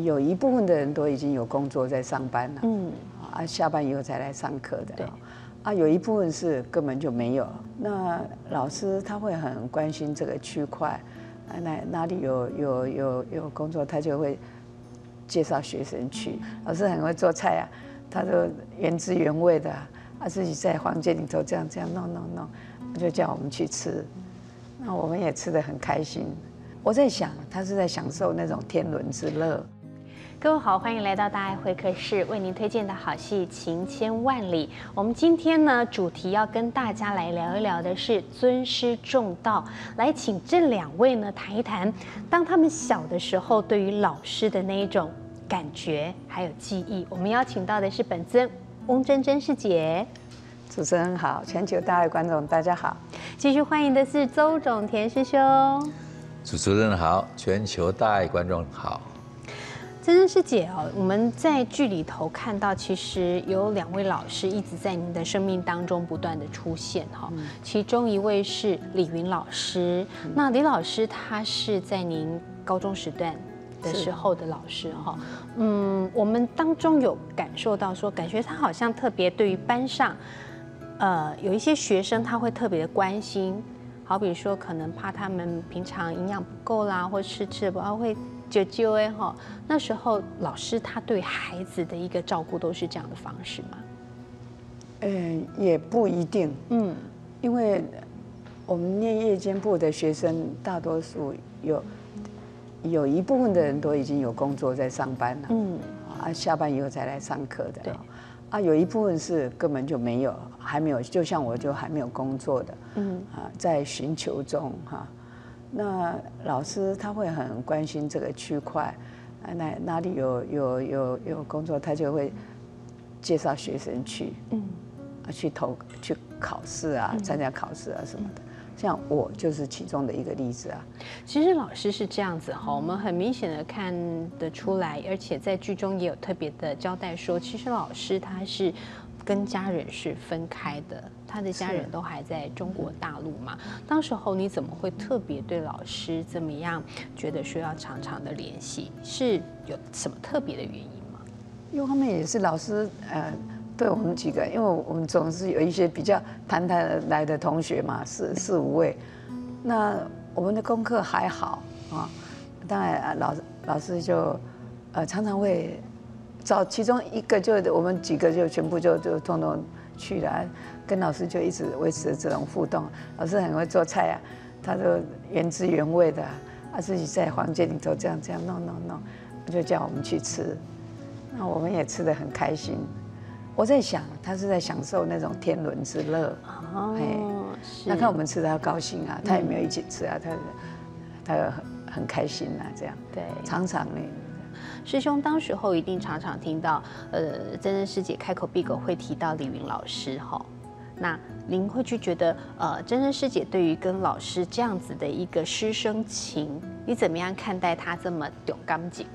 有一部分的人都已经有工作在上班了，下班以后才来上课的，有一部分是根本就没有。那老师他会很关心这个区块，哪里有工作，他就会介绍学生去。老师很会做菜啊，他都原汁原味的，自己在房间里头这样弄，就叫我们去吃，那我们也吃得很开心。我在想，他是在享受那种天伦之乐。 各位好，欢迎来到大爱会客室，为您推荐的好戏《情千万里》。我们今天呢，主题要跟大家来聊一聊的是尊师重道，来请这2位呢谈一谈，当他们小的时候对于老师的那一种感觉还有记忆。我们邀请到的是本尊翁真真师姐。 主持人好，全球大爱观众大家好。 继续欢迎的是邹种田师兄。 主持人好，全球大爱观众好。 真真师姐哦，我们在剧里头看到，其实有2位老师一直在您的生命当中不断的出现哈。其中一位是李云老师，那李老师他是在您高中时段的时候的老师哈。我们当中有感受到说，感觉他好像特别对于班上，有一些学生他会特别的关心。好比说，可能怕他们平常营养不够啦，或吃得不好，会揪哎哈。那时候老师他对孩子的一个照顾都是这样的方式吗？ 也不一定。因为我们念夜间部的学生，大多数有一部分的人都已经有工作在上班了，下班以后才来上课的。有一部分是根本就没有，还没有，就像我就还没有工作的，在寻求中哈。那老师他会很关心这个区块，哪里有工作，他就会介绍学生去，去考试啊，参加考试啊什么的。像我就是其中的一个例子啊。 其实老师是这样子哈，我们很明显的看得出来，而且在剧中也有特别的交代说，其实老师他是跟家人是分开的，他的家人都还在中国大陆嘛。当时候你怎么会特别对老师怎么样，觉得说要常常的联系，是有什么特别的原因吗？ 因为他们也是老师，对我们几个，因为我们总是有一些比较谈来的同学嘛，4、5位，那我们的功课还好啊。当然，老师就常常会找其中一个，就我们几个就全部就通通去了，跟老师就一直维持这种互动。老师很会做菜啊，他都原汁原味的，自己在房间里头这样弄，就叫我们去吃，那我们也吃得很开心。我在想，他是在享受那种天伦之乐。那看我们吃，他高兴啊，他也没有一起吃啊，他很开心啊，这样。 对， 常常呢。 师兄当时候一定常常听到，真真师姐开口闭口会提到李云老师哈。那您会去觉得，真真师姐对于跟老师这样子的一个师生情，你怎么样看待他这么重感情？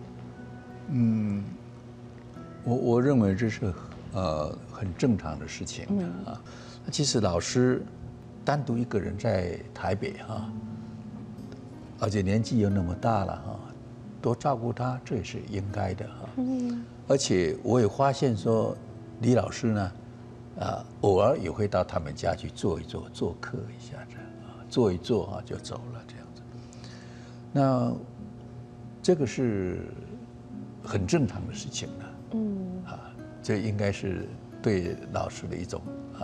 我认为这是很正常的事情啊。其实老师单独一个人在台北哈，而且年纪又那么大了哈，多照顾他这也是应该的哈。而且我也发现说，李老师呢，偶尔也会到他们家去坐一坐，做客一下这样坐一坐就走了这样子。那这个是很正常的事情了。这应该是对老师的一种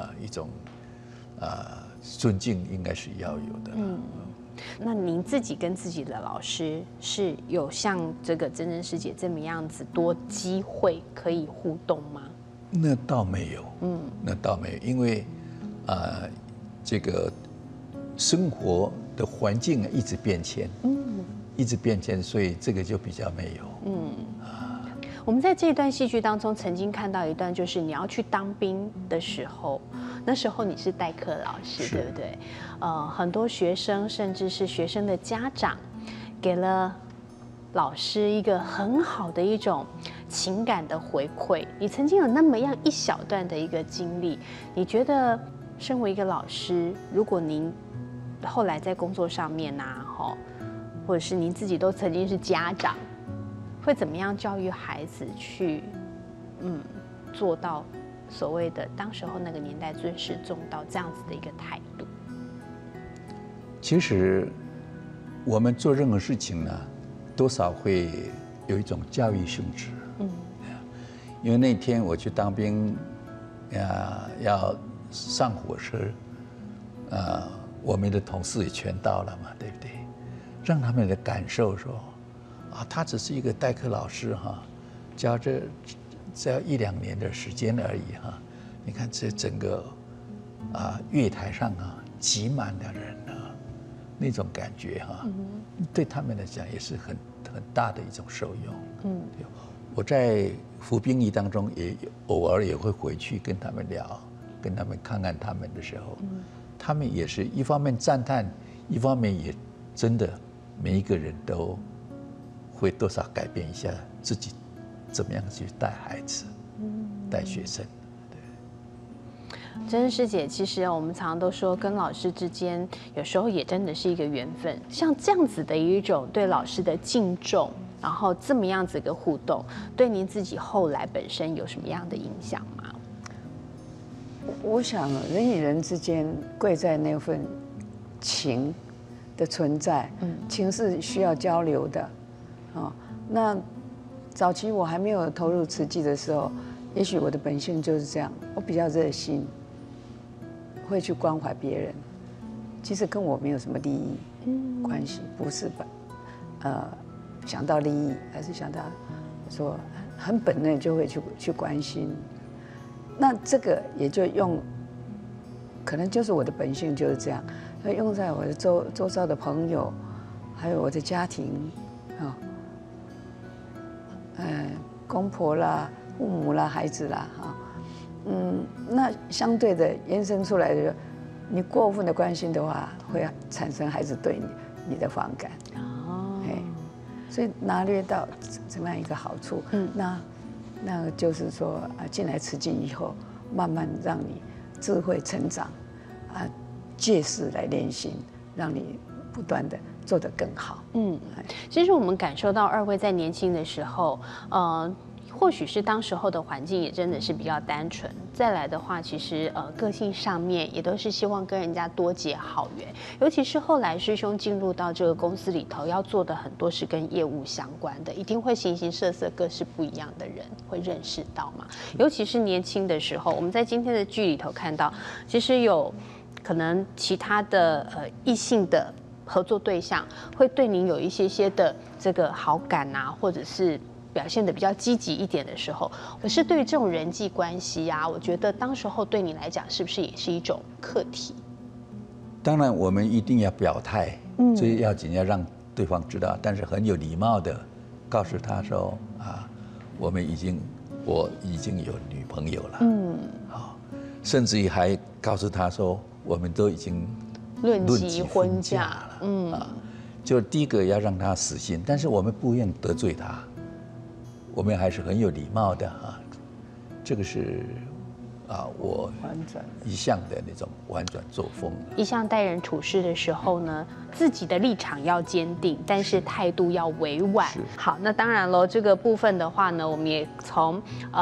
尊敬，应该是要有的。 那您自己跟自己的老师是有像这个真真师姐这么样子多机会可以互动吗？ 那倒没有，那倒没有，因为这个生活的环境一直变迁，一直变迁，所以这个就比较没有。 我们在这段戏剧当中曾经看到一段，就是你要去当兵的时候，那时候你是代课老师，对不对？很多学生甚至是学生的家长，给了老师一个很好的一种情感的回馈。你曾经有那么样一小段的一个经历，你觉得身为一个老师，如果您后来在工作上面或者是您自己都曾经是家长， 会怎么样教育孩子去，做到所谓的当时候那个年代尊师重道这样子的一个态度？ 其实我们做任何事情呢，多少会有一种教育性质。因为那天我去当兵，要上火车，我们的同事也全到了嘛，对不对？让他们的感受说，他只是一个代课老师哈，教这只要1、2年的时间而已哈。你看这整个月台上挤满的人那种感觉对他们来讲也是很大的一种受用。我在服兵役当中也偶尔也会回去跟他们聊，跟他们看看他们的时候，他们也是一方面赞叹，一方面也真的每一个人都会多少改变一下自己怎么样去带孩子，带学生。 真师姐，其实我们常常都说，跟老师之间有时候也真的是一个缘分。像这样子的一种对老师的敬重，然后这么样子一个互动，对您自己后来本身有什么样的影响吗？ 我想人与人之间贵在那份情的存在，情是需要交流的，那早期我还没有投入慈济的时候，也许我的本性就是这样，我比较热心，会去关怀别人，其实跟我没有什么利益关系，不是想到利益，而是想到说很本能就会去关心。那这个也就用，可能就是我的本性就是这样，要用在我的周遭的朋友，还有我的家庭，公婆啦、父母啦、孩子啦，那相对的延伸出来的，你过分的关心的话，会产生孩子对你的反感。所以拿捏到这么样一个好处，那就是说进来慈济以后，慢慢让你智慧成长，借势来练心，让你不断的做得更好。 其实我们感受到2位在年轻的时候，或许是当时候的环境也真的是比较单纯。再来的话，其实个性上面也都是希望跟人家多结好缘。尤其是后来师兄进入到这个公司里头，要做的很多是跟业务相关的，一定会形形色色、各式不一样的人会认识到嘛。尤其是年轻的时候，我们在今天的剧里头看到，其实有可能其他的异性的合作对象会对您有一些的这个好感啊，或者是表现得比较积极一点的时候，可是对于这种人际关系啊，我觉得当时候对你来讲是不是也是一种课题？ 当然我们一定要表态，最要紧要让对方知道，但是很有礼貌的告诉他说我已经有女朋友了，甚至于还告诉他说我们都已经论及婚嫁了，就第一个要让他死心，但是我们不愿得罪他，我们还是很有礼貌的这个是我一向的那种婉转作风。 一向待人处事的时候呢，自己的立场要坚定，但是态度要委婉。好，那当然喽，这个部分的话呢，我们也从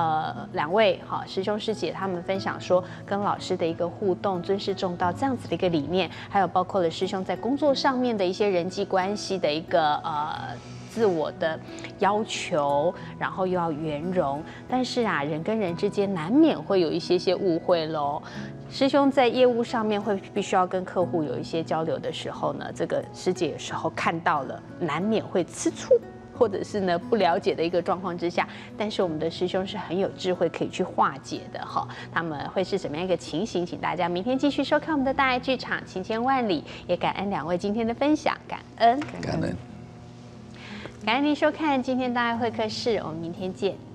2位师兄师姐他们分享说，跟老师的一个互动，尊师重道这样子的一个理念，还有包括了师兄在工作上面的一些人际关系的一个自我的要求，然后又要圆融，但是人跟人之间难免会有一些误会咯。师兄在业务上面会必须要跟客户有一些交流的时候呢，这个师姐有时候看到了，难免会吃醋，或者是呢不了解的一个状况之下，但是我们的师兄是很有智慧可以去化解的他们会是怎么样一个情形？请大家明天继续收看我们的大爱剧场，情千万里，也感恩2位今天的分享，感恩。 感恩。 感恩您收看今天大爱会客室，我们明天见。